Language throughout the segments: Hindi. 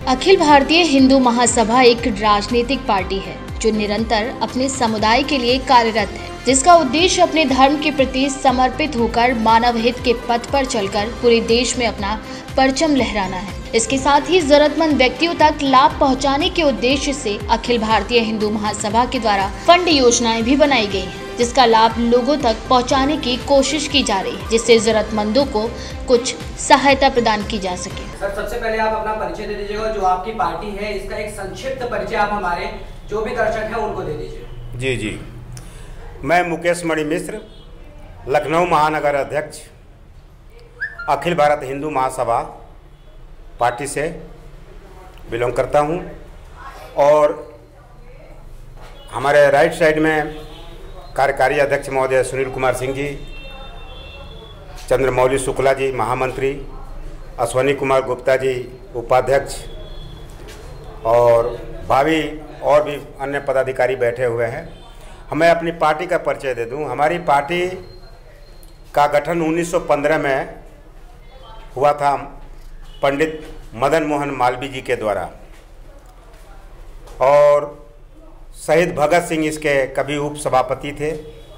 अखिल भारतीय हिंदू महासभा एक राजनीतिक पार्टी है जो निरंतर अपने समुदाय के लिए कार्यरत है, जिसका उद्देश्य अपने धर्म के प्रति समर्पित होकर मानव हित के पथ पर चलकर पूरे देश में अपना परचम लहराना है। इसके साथ ही जरूरतमंद व्यक्तियों तक लाभ पहुंचाने के उद्देश्य से अखिल भारतीय हिंदू महासभा के द्वारा फंड योजनाएं भी बनाई गई हैं, जिसका लाभ लोगों तक पहुंचाने की कोशिश की जा रही है, जिससे जरूरतमंदों को कुछ सहायता प्रदान की जा सके। सर, सबसे पहले आप अपना परिचय दे दीजिएगा, जो आपकी पार्टी है इसका एक संक्षिप्त परिचय आप हमारे जो भी दर्शक हैं उनको दे दीजिए। जी, मैं मुकेश मणि मिश्र, लखनऊ महानगर अध्यक्ष, अखिल भारत हिंदू महासभा पार्टी से बिलोंग करता हूं। और हमारे राइट साइड में कार्यकारी अध्यक्ष महोदय सुनील कुमार सिंह जी, चंद्रमौली शुक्ला जी महामंत्री, अश्वनी कुमार गुप्ता जी उपाध्यक्ष, और भावी और भी अन्य पदाधिकारी बैठे हुए हैं। हमें अपनी पार्टी का परिचय दे दूं। हमारी पार्टी का गठन 1915 में हुआ था पंडित मदन मोहन मालवीय जी के द्वारा, और शहीद भगत सिंह इसके कभी उप सभापति थे।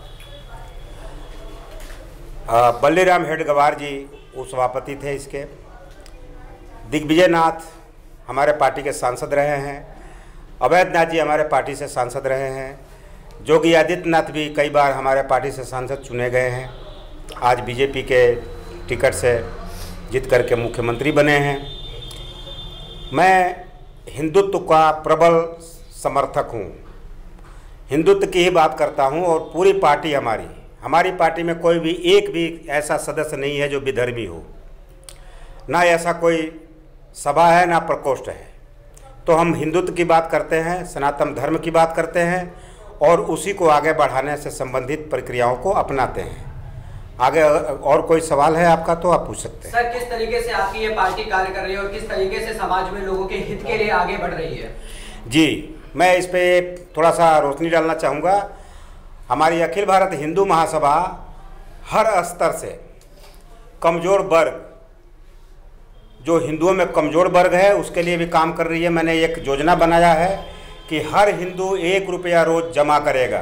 बल्लीराम हेडगवार जी उप सभापति थे इसके। दिग्विजय नाथ हमारे पार्टी के सांसद रहे हैं। अवैधनाथ जी हमारे पार्टी से सांसद रहे हैं। योगी आदित्यनाथ भी कई बार हमारे पार्टी से सांसद चुने गए हैं। आज बीजेपी के टिकट से जीत करके मुख्यमंत्री बने हैं। मैं हिंदुत्व का प्रबल समर्थक हूँ, हिंदुत्व की ही बात करता हूँ। और पूरी पार्टी हमारी पार्टी में कोई भी एक भी ऐसा सदस्य नहीं है जो विधर्मी हो, ना ऐसा कोई सभा है ना प्रकोष्ठ है। तो हम हिंदुत्व की बात करते हैं, सनातन धर्म की बात करते हैं, और उसी को आगे बढ़ाने से संबंधित प्रक्रियाओं को अपनाते हैं। आगे और कोई सवाल है आपका तो आप पूछ सकते हैं। सर, किस तरीके से आपकी ये पार्टी कार्य कर रही है और किस तरीके से समाज में लोगों के हित के लिए आगे बढ़ रही है? जी, मैं इस पे थोड़ा सा रोशनी डालना चाहूँगा। हमारी अखिल भारत हिंदू महासभा हर स्तर से कमज़ोर वर्ग, जो हिंदुओं में कमज़ोर वर्ग है, उसके लिए भी काम कर रही है। मैंने एक योजना बनाया है कि हर हिंदू 1 रुपया रोज़ जमा करेगा,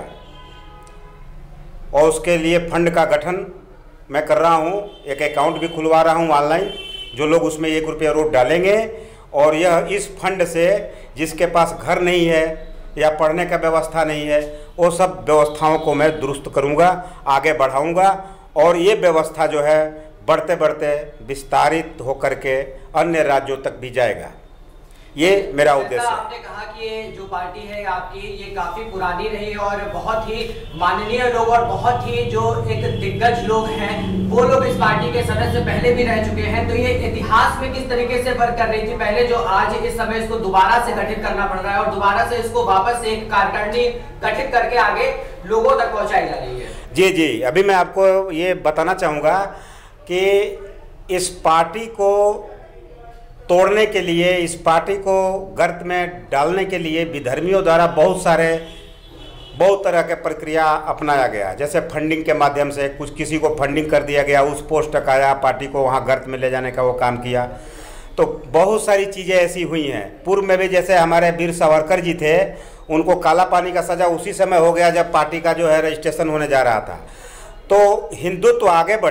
और उसके लिए फंड का गठन मैं कर रहा हूँ। एक अकाउंट भी खुलवा रहा हूँ ऑनलाइन, जो लोग उसमें 1 रुपया रोज़ डालेंगे, और यह इस फंड से जिसके पास घर नहीं है या पढ़ने का व्यवस्था नहीं है, वो सब व्यवस्थाओं को मैं दुरुस्त करूँगा, आगे बढ़ाऊँगा, और ये व्यवस्था जो है बढ़ते बढ़ते विस्तारित होकर के अन्य राज्यों तक भी जाएगा। ये मेरा उद्देश्य है। आपने कहा कि ये जो पार्टी है आपकी, ये काफी पुरानी रही है और बहुत ही माननीय लोग और बहुत ही जो एक दिग्गज लोग हैं वो लोग इस पार्टी के सदस्य पहले भी रह चुके हैं। तो ये इतिहास में किस तरीके से वर्क कर रही थी पहले, जो आज इस समय इसको दोबारा से गठित करना पड़ रहा है और दोबारा से इसको वापस से एक कार्यकारिणी गठित करके आगे लोगों तक पहुंचाई जा रही है? जी, अभी मैं आपको ये बताना चाहूँगा कि इस पार्टी को तोड़ने के लिए, इस पार्टी को गर्त में डालने के लिए विधर्मियों द्वारा बहुत तरह के प्रक्रिया अपनाया गया। जैसे फंडिंग के माध्यम से किसी को फंडिंग कर दिया गया, उस पोस्ट तक आया, पार्टी को वहाँ गर्त में ले जाने का वो काम किया। तो बहुत सारी चीज़ें ऐसी हुई हैं। पूर्व में भी जैसे हमारे वीर सावरकर जी थे, उनको काला पानी का सज़ा उसी समय हो गया जब पार्टी का जो है रजिस्ट्रेशन होने जा रहा था। तो हिंदुत्व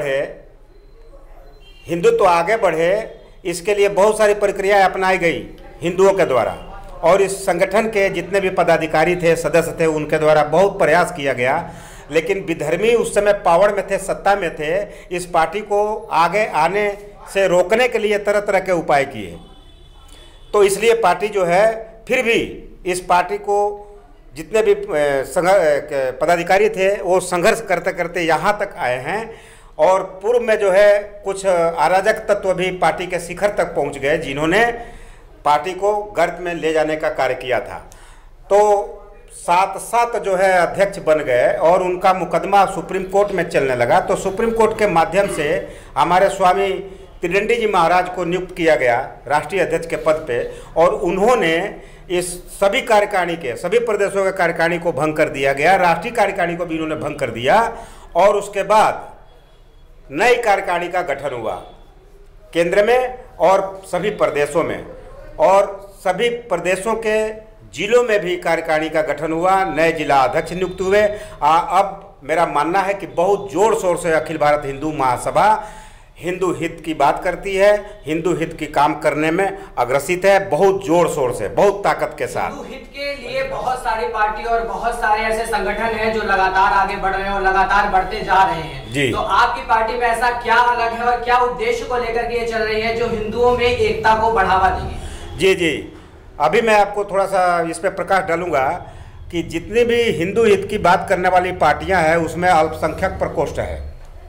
आगे बढ़े इसके लिए बहुत सारी प्रक्रियाएं अपनाई गई हिंदुओं के द्वारा, और इस संगठन के जितने भी पदाधिकारी थे, सदस्य थे, उनके द्वारा बहुत प्रयास किया गया। लेकिन विधर्मी उस समय पावर में थे, सत्ता में थे। इस पार्टी को आगे आने से रोकने के लिए तरह तरह के उपाय किए। तो इसलिए पार्टी जो है, फिर भी इस पार्टी को जितने भी पदाधिकारी थे वो संघर्ष करते करते यहाँ तक आए हैं। और पूर्व में जो है कुछ अराजक तत्व भी पार्टी के शिखर तक पहुंच गए, जिन्होंने पार्टी को गर्त में ले जाने का कार्य किया था। तो साथ जो है अध्यक्ष बन गए और उनका मुकदमा सुप्रीम कोर्ट में चलने लगा। तो सुप्रीम कोर्ट के माध्यम से हमारे स्वामी त्रिदंडी जी महाराज को नियुक्त किया गया राष्ट्रीय अध्यक्ष के पद पे, और उन्होंने इस सभी कार्यकारिणी के, सभी प्रदेशों के कार्यकारिणी को भंग कर दिया गया। राष्ट्रीय कार्यकारिणी को भी उन्होंने भंग कर दिया, और उसके बाद नई कार्यकारिणी का गठन हुआ केंद्र में और सभी प्रदेशों में। और सभी प्रदेशों के जिलों में भी कार्यकारिणी का गठन हुआ, नए जिला अध्यक्ष नियुक्त हुए। अब मेरा मानना है कि बहुत जोर शोर से अखिल भारत हिंदू महासभा हिंदू हित की बात करती है, हिंदू हित की काम करने में अग्रसित है, बहुत जोर शोर से, बहुत ताकत के साथ। हिंदू हित के लिए बहुत सारी पार्टी और बहुत सारे ऐसे संगठन हैं जो लगातार आगे बढ़ रहे हैं और लगातार बढ़ते जा रहे हैं जी। तो आपकी पार्टी में ऐसा क्या अलग है और क्या उद्देश्य को लेकर के ये चल रही है जो हिंदुओं में एकता को बढ़ावा देगी? जी जी, अभी मैं आपको थोड़ा सा इस पर प्रकाश डालूंगा कि जितनी भी हिंदू हित की बात करने वाली पार्टियां हैं उसमें अल्पसंख्यक प्रकोष्ठ है।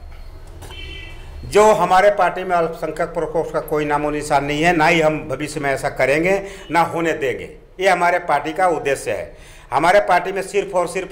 जो हमारे पार्टी में अल्पसंख्यक प्रकोष्ठ का कोई नामो निशान नहीं है, ना ही हम भविष्य में ऐसा करेंगे, ना होने देंगे। ये हमारे पार्टी का उद्देश्य है। हमारे पार्टी में सिर्फ और सिर्फ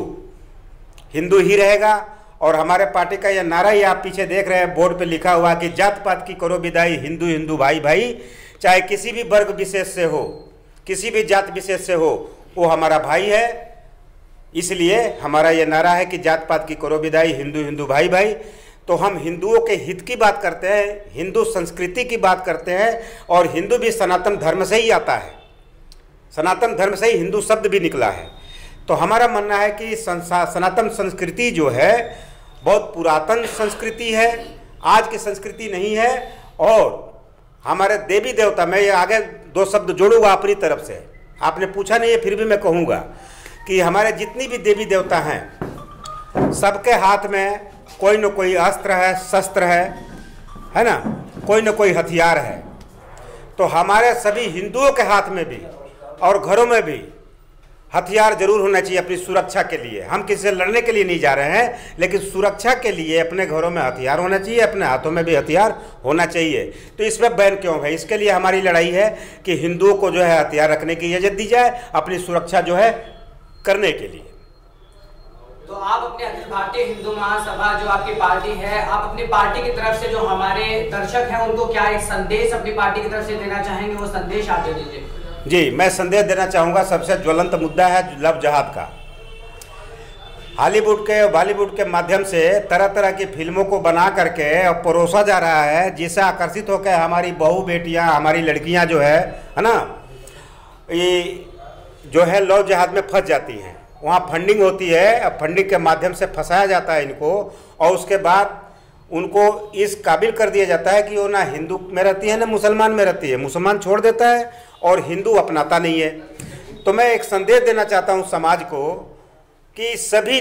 हिंदू ही रहेगा। और हमारे पार्टी का यह नारा ही आप पीछे देख रहे हैं, बोर्ड पे लिखा हुआ कि जात पात की करो विदाई, हिंदू हिंदू भाई भाई। चाहे किसी भी वर्ग विशेष से हो, किसी भी जात विशेष से हो, वो हमारा भाई है। इसलिए हमारा ये नारा है कि जात पात की करो विदाई, हिंदू हिंदू भाई भाई। तो हम हिंदुओं के हित की बात करते हैं, हिंदू संस्कृति की बात करते हैं, और हिंदू भी सनातन धर्म से ही आता है, सनातन धर्म से ही हिंदू शब्द भी निकला है। तो हमारा मानना है कि सनातन संस्कृति जो है बहुत पुरातन संस्कृति है, आज की संस्कृति नहीं है। और हमारे देवी देवता, मैं ये आगे दो शब्द जोड़ूंगा अपनी तरफ से, आपने पूछा नहीं है फिर भी मैं कहूँगा कि हमारे जितनी भी देवी देवता हैं सबके हाथ में कोई न कोई अस्त्र है, शस्त्र है ना, कोई न कोई हथियार है। तो हमारे सभी हिंदुओं के हाथ में भी और घरों में भी हथियार जरूर होना चाहिए अपनी सुरक्षा के लिए। हम किसी से लड़ने के लिए नहीं जा रहे हैं, लेकिन सुरक्षा के लिए अपने घरों में हथियार होना चाहिए, अपने हाथों में भी हथियार होना चाहिए। तो इसमें बैन क्यों है? इसके लिए हमारी लड़ाई है कि हिंदुओं को जो है हथियार रखने की इजाज़त दी जाए अपनी सुरक्षा जो है करने के लिए। तो आप अपने अखिल भारतीय हिंदू महासभा जो आपकी पार्टी है, आप अपनी पार्टी की तरफ से जो हमारे दर्शक हैं उनको क्या एक संदेश अपनी पार्टी की तरफ से देना चाहेंगे? वो संदेश आप दे दीजिए। जी, मैं संदेश देना चाहूँगा। सबसे ज्वलंत मुद्दा है लव जहाद का। हॉलीवुड के बॉलीवुड के माध्यम से तरह तरह की फिल्मों को बना करके और परोसा जा रहा है, जिससे आकर्षित होकर हमारी बहू बेटियां, हमारी लड़कियां जो है ना, ये जो है लव जहाद में फंस जाती हैं। वहाँ फंडिंग होती है, फंडिंग के माध्यम से फंसाया जाता है इनको, और उसके बाद उनको इस काबिल कर दिया जाता है कि वो ना हिंदू में रहती है ना मुसलमान में रहती है, मुसलमान छोड़ देता है और हिंदू अपनाता नहीं है। तो मैं एक संदेश देना चाहता हूँ समाज को कि सभी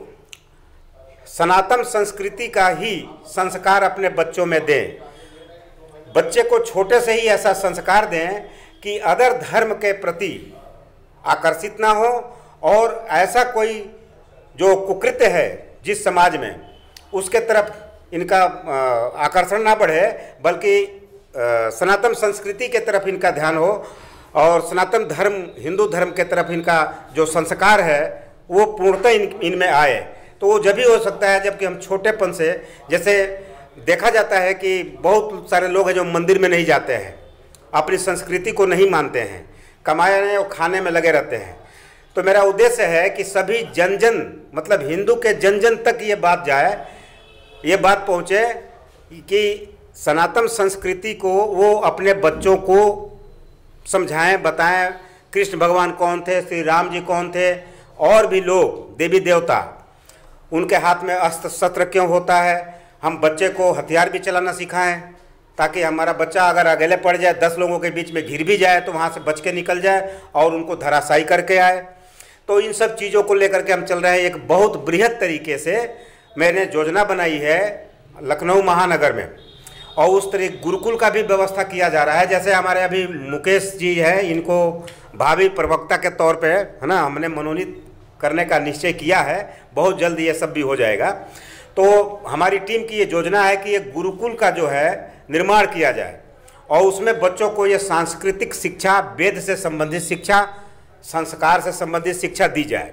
लोग सनातन संस्कृति का ही संस्कार अपने बच्चों में दें। बच्चे को छोटे से ही ऐसा संस्कार दें कि अदर धर्म के प्रति आकर्षित ना हो, और ऐसा कोई जो कुकृत्य है जिस समाज में, उसके तरफ इनका आकर्षण ना बढ़े, बल्कि सनातन संस्कृति के तरफ इनका ध्यान हो, और सनातन धर्म, हिंदू धर्म के तरफ इनका जो संस्कार है वो पूर्णतः इनमें आए। तो वो जब भी हो सकता है जबकि हम छोटेपन से, जैसे देखा जाता है कि बहुत सारे लोग हैं जो मंदिर में नहीं जाते हैं, अपनी संस्कृति को नहीं मानते हैं, कमाने और खाने में लगे रहते हैं। तो मेरा उद्देश्य है कि सभी जन जन, मतलब हिंदू के जन जन तक ये बात जाए, ये बात पहुँचे कि सनातन संस्कृति को वो अपने बच्चों को समझाएं, बताएं। कृष्ण भगवान कौन थे, श्री राम जी कौन थे, और भी लोग देवी देवता, उनके हाथ में अस्त्र शस्त्र क्यों होता है। हम बच्चे को हथियार भी चलाना सिखाएं, ताकि हमारा बच्चा अगर अकेले पड़ जाए, 10 लोगों के बीच में घिर भी जाए तो वहाँ से बच के निकल जाए और उनको धराशायी करके आए। तो इन सब चीज़ों को लेकर के हम चल रहे हैं। एक बहुत बृहद तरीके से मैंने योजना बनाई है लखनऊ महानगर में, और उस तरह गुरुकुल का भी व्यवस्था किया जा रहा है। जैसे हमारे अभी मुकेश जी है, इनको भावी प्रवक्ता के तौर पे है ना हमने मनोनीत करने का निश्चय किया है। बहुत जल्द ये सब भी हो जाएगा। तो हमारी टीम की ये योजना है कि ये गुरुकुल का जो है निर्माण किया जाए, और उसमें बच्चों को ये सांस्कृतिक शिक्षा, वेद से संबंधित शिक्षा, संस्कार से संबंधित शिक्षा दी जाए।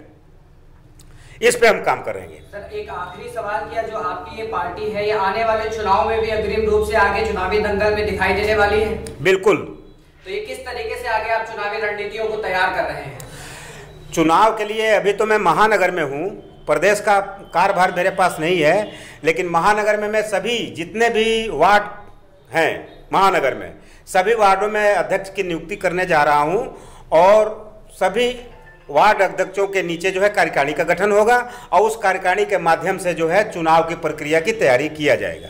इस पे हम काम करेंगे। सर, एक आखिरी सवाल किया, जो आपकी ये पार्टी है, ये आने वाले चुनाव में भी अग्रिम रूप से आगे चुनावी दंगल में दिखाई देने वाली है? बिल्कुल। तो ये किस तरीके से आगे आप चुनावी रणनीतियों को तैयार कर रहे हैं? चुनाव के लिए अभी तो मैं महानगर में हूँ, प्रदेश का कार्यभार मेरे पास नहीं है, लेकिन महानगर में मैं सभी जितने भी वार्ड हैं महानगर में सभी वार्डों में अध्यक्ष की नियुक्ति करने जा रहा हूं और सभी वार्ड अध्यक्षों के नीचे जो है कार्यकारिणी का गठन होगा और उस कार्यकारिणी के माध्यम से जो है चुनाव की प्रक्रिया की तैयारी किया जाएगा।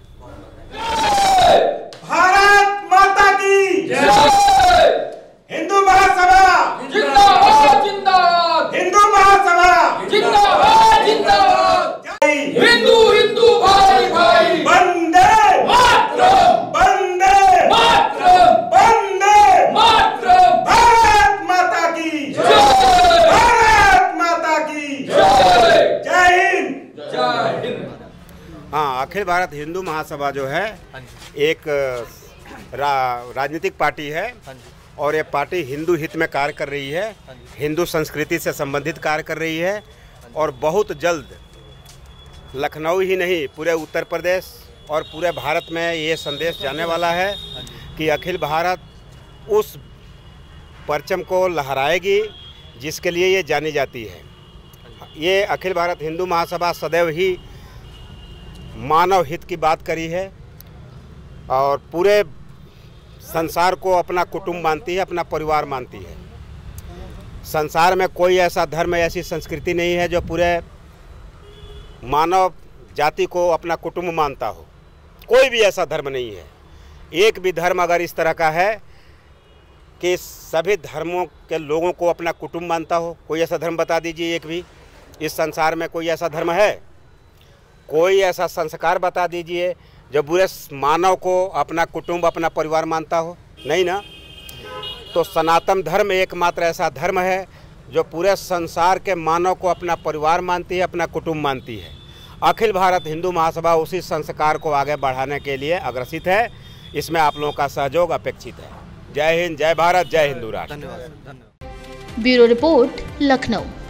भारत माता की जय। हिंदू महासभा जिंदाबाद जिंदाबाद। हिंदू महासभा जिंदाबाद जिंदाबाद। हिंदू हिंदू भाई भाई वंदे मातरम वंदे मातरम वंदे मातरम। भारत माता की जय। भारत माता की जय। जय हिंद जय हिंद। हाँ, अखिल भारत हिंदू महासभा जो है एक राजनीतिक पार्टी है और ये पार्टी हिंदू हित में कार्य कर रही है, हिंदू संस्कृति से संबंधित कार्य कर रही है और बहुत जल्द लखनऊ ही नहीं पूरे उत्तर प्रदेश और पूरे भारत में ये संदेश जाने वाला है कि अखिल भारत उस परचम को लहराएगी जिसके लिए ये जानी जाती है। ये अखिल भारत हिंदू महासभा सदैव ही मानव हित की बात करी है और पूरे संसार को अपना कुटुंब मानती है, अपना परिवार मानती है। संसार में कोई ऐसा धर्म, ऐसी संस्कृति नहीं है जो पूरे मानव जाति को अपना कुटुंब मानता हो। कोई भी ऐसा धर्म नहीं है। एक भी धर्म अगर इस तरह का है कि सभी धर्मों के लोगों को अपना कुटुंब मानता हो, कोई ऐसा धर्म बता दीजिए। एक भी इस संसार में कोई ऐसा धर्म है? कोई ऐसा संस्कार बता दीजिए जो पूरे मानव को अपना कुटुंब, अपना परिवार मानता हो? नहीं ना। तो सनातन धर्म एकमात्र ऐसा धर्म है जो पूरे संसार के मानव को अपना परिवार मानती है, अपना कुटुंब मानती है। अखिल भारत हिंदू महासभा उसी संस्कार को आगे बढ़ाने के लिए अग्रसित है। इसमें आप लोगों का सहयोग अपेक्षित है। जय हिंद, जय भारत, जय हिंदू राष्ट्र। Bureau report, Lucknow.